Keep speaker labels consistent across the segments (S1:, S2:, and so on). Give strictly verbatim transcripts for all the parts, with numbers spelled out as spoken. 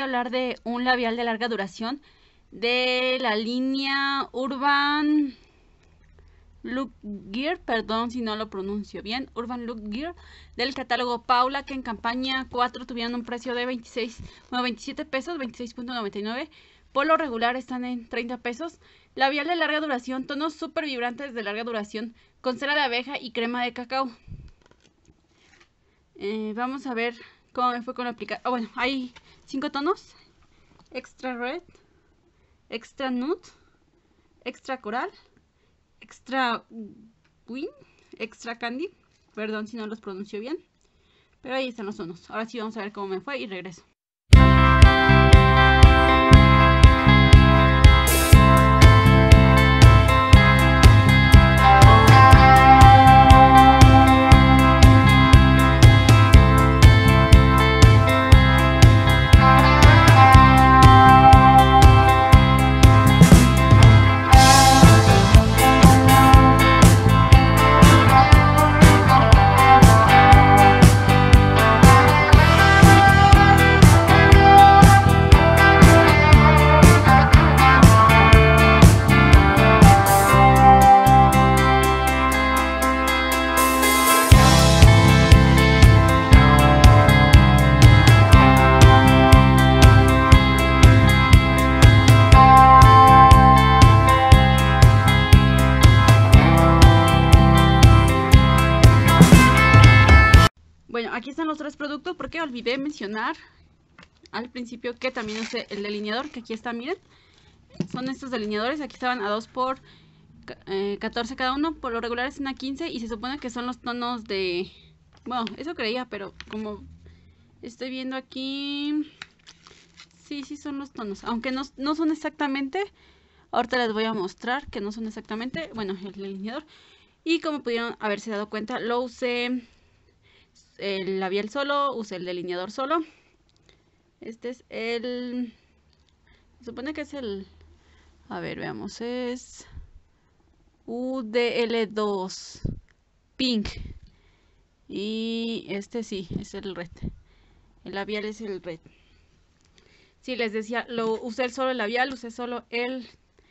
S1: hablar de un labial de larga duración de la línea Urban Look Gear, perdón si no lo pronuncio bien, Urban Look Gear, del catálogo Paula, que en campaña cuatro tuvieron un precio de veintiséis, bueno, veintisiete pesos, veintiséis punto noventa y nueve. Por lo regular están en treinta pesos. Labial de larga duración, tonos súper vibrantes de larga duración, con cera de abeja y crema de cacao. Eh, vamos a ver cómo me fue con la aplicación. Oh, bueno, hay cinco tonos: extra red, extra nude, extra coral, extra win, extra candy. Perdón si no los pronuncio bien, pero ahí están los tonos. Ahora sí vamos a ver cómo me fue y regreso. Bueno, aquí están los tres productos porque olvidé mencionar al principio que también usé el delineador, que aquí está, miren. Son estos delineadores, aquí estaban a dos por catorce cada uno, por lo regular están a quince y se supone que son los tonos de... Bueno, eso creía, pero como estoy viendo aquí... Sí, sí son los tonos, aunque no, no son exactamente. Ahorita les voy a mostrar que no son exactamente, bueno, el delineador. Y como pudieron haberse dado cuenta, lo usé... el labial solo, usé el delineador solo. Este es el... Se supone que es el... A ver, veamos, es... U D L dos Pink. Y este sí, es el red. El labial es el red. Sí, les decía, lo usé solo el labial, usé solo el...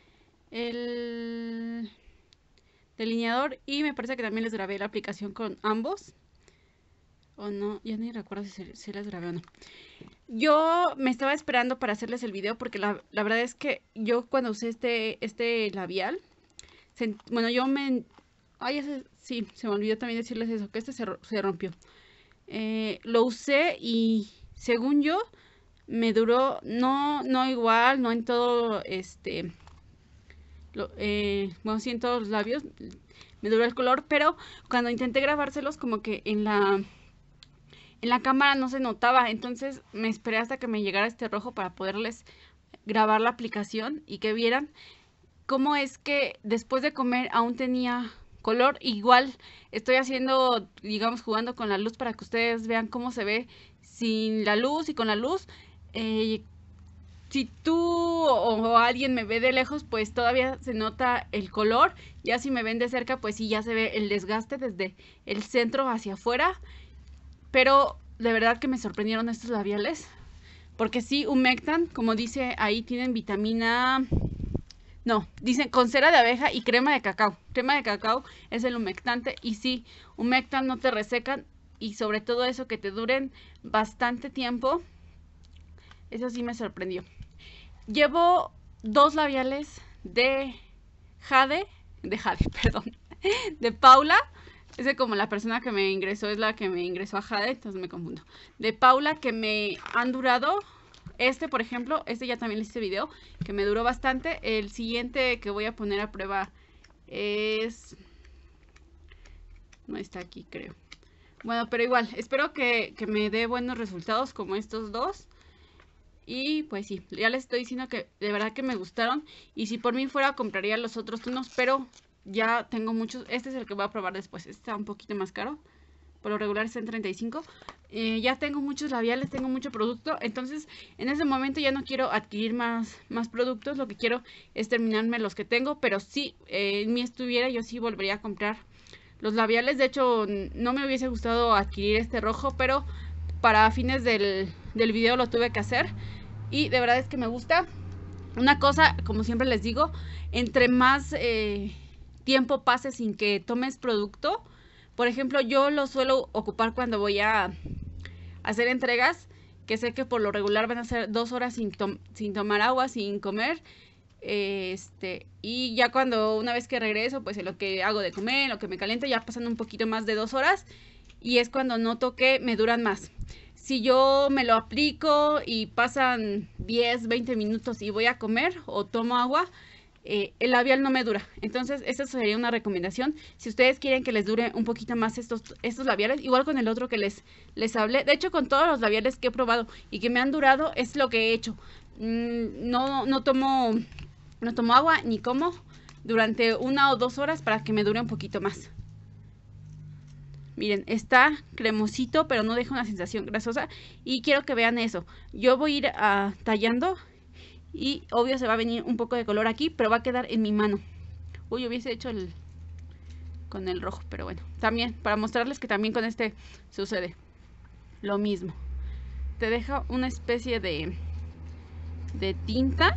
S1: El... delineador. Y me parece que también les grabé la aplicación con ambos. O no, ya ni recuerdo si, si les grabé o no. Yo me estaba esperando para hacerles el video porque la, la verdad es que yo cuando usé este, este labial, se, bueno, yo me... Ay, ese, sí, se me olvidó también decirles eso, que este se, se rompió. Eh, lo usé y según yo, me duró, no, no igual, no en todo, este... Lo, eh, bueno, sí en todos los labios, me duró el color, pero cuando intenté grabárselos como que en la... En la cámara no se notaba, entonces me esperé hasta que me llegara este rojo para poderles grabar la aplicación y que vieran cómo es que después de comer aún tenía color. Igual estoy haciendo, digamos, jugando con la luz para que ustedes vean cómo se ve sin la luz y con la luz. Eh, si tú o alguien me ve de lejos, pues todavía se nota el color. Ya si me ven de cerca, pues sí, ya se ve el desgaste desde el centro hacia afuera. Pero de verdad que me sorprendieron estos labiales. Porque sí, humectan, como dice ahí, tienen vitamina... No, dicen con cera de abeja y crema de cacao. Crema de cacao es el humectante y sí, humectan, no te resecan. Y sobre todo eso, que te duren bastante tiempo. Eso sí me sorprendió. Llevo dos labiales de Jade, de Jade, perdón, de Paula. Ese como la persona que me ingresó es la que me ingresó a Jade, entonces me confundo. De Paula, que me han durado. Este, por ejemplo, este ya también le hice video, que me duró bastante. El siguiente que voy a poner a prueba es... No está aquí, creo. Bueno, pero igual, espero que, que me dé buenos resultados como estos dos. Y pues sí, ya les estoy diciendo que de verdad que me gustaron. Y si por mí fuera, compraría los otros tonos, pero... Ya tengo muchos. Este es el que voy a probar después. Este está un poquito más caro. Por lo regular está en treinta y cinco. Eh, ya tengo muchos labiales, tengo mucho producto. Entonces, en ese momento ya no quiero adquirir más, más productos. Lo que quiero es terminarme los que tengo. Pero si eh, en mí estuviera, yo sí volvería a comprar los labiales. De hecho, no me hubiese gustado adquirir este rojo, pero para fines del, del video lo tuve que hacer. y de verdad es que me gusta. Una cosa, como siempre les digo, entre más eh, tiempo pase sin que tomes producto, por ejemplo, yo lo suelo ocupar cuando voy a hacer entregas, que sé que por lo regular van a ser dos horas sin, tom sin tomar agua, sin comer. Este, y ya cuando una vez que regreso, pues en lo que hago de comer, en lo que me caliento, ya pasan un poquito más de dos horas y es cuando noto que me duran más. Si yo me lo aplico y pasan diez, veinte minutos y voy a comer o tomo agua, eh, el labial no me dura. Entonces esa sería una recomendación. Si ustedes quieren que les dure un poquito más estos, estos labiales, igual con el otro que les, les hablé, de hecho con todos los labiales que he probado y que me han durado, es lo que he hecho. Mm, no, no tomo... No tomo agua ni como durante una o dos horas para que me dure un poquito más. Miren, está cremosito, pero no deja una sensación grasosa. Y quiero que vean eso. Yo voy a ir uh, tallando y obvio se va a venir un poco de color aquí, pero va a quedar en mi mano. Uy, hubiese hecho el con el rojo, pero bueno. También, para mostrarles que también con este sucede lo mismo. Te deja una especie de, de tinta.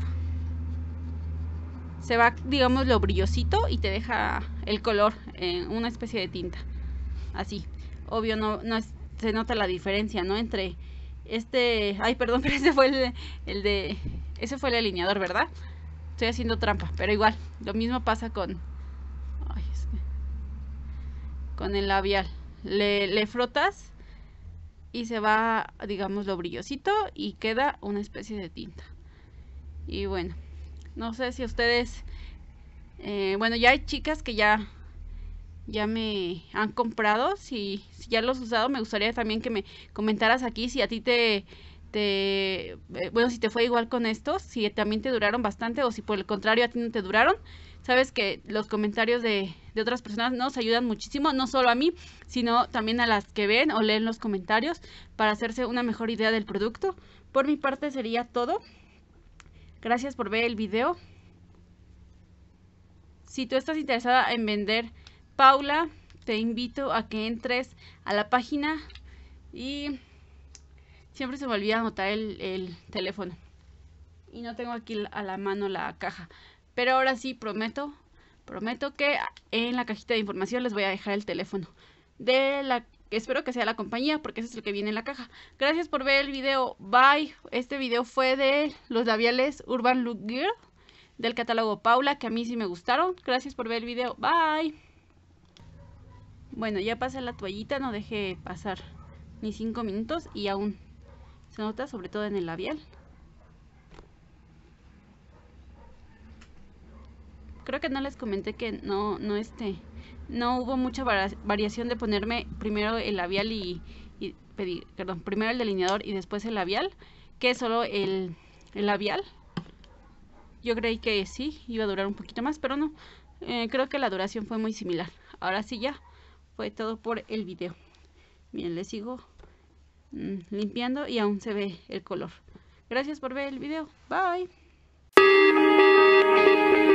S1: Se va, digamos, lo brillosito y te deja el color en una especie de tinta. Así. Obvio, no, no es, se nota la diferencia, ¿no? Entre este... Ay, perdón, pero ese fue el, el de... Ese fue el alineador, ¿verdad? Estoy haciendo trampa, pero igual. Lo mismo pasa con... Ay, es que... Con el labial. Le, le frotas y se va, digamos, lo brillosito y queda una especie de tinta. Y bueno... No sé si ustedes, eh, bueno, ya hay chicas que ya, ya me han comprado. Si, si ya los has usado, me gustaría también que me comentaras aquí si a ti te, te, eh, bueno, si te fue igual con estos, si también te duraron bastante o si por el contrario a ti no te duraron. Sabes que los comentarios de, de otras personas nos ayudan muchísimo, no solo a mí, sino también a las que ven o leen los comentarios para hacerse una mejor idea del producto. Por mi parte sería todo. Gracias por ver el video. Si tú estás interesada en vender Paula, te invito a que entres a la página y siempre se me olvida anotar el, el teléfono. Y no tengo aquí a la mano la caja. Pero ahora sí prometo, prometo que en la cajita de información les voy a dejar el teléfono de la que espero que sea la compañía, porque ese es el que viene en la caja. Gracias por ver el video. Bye. Este video fue de los labiales Urban Look Girl del catálogo Paula, que a mí sí me gustaron. Gracias por ver el video. Bye. Bueno, ya pasé la toallita, no dejé pasar ni cinco minutos y aún se nota, sobre todo en el labial. Creo que no les comenté que no, no este... No hubo mucha variación de ponerme primero el labial y, y pedí, perdón, primero el delineador y después el labial, que solo el, el labial. Yo creí que sí, iba a durar un poquito más, pero no. Eh, creo que la duración fue muy similar. Ahora sí ya fue todo por el video. Miren, les sigo mmm, limpiando y aún se ve el color. Gracias por ver el video. Bye.